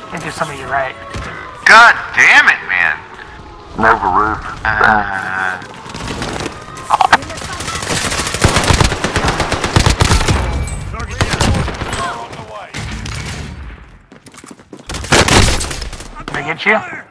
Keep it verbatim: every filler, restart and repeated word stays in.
And do some of you right. God damn it, man. Nova roof. Uh, Did I get you?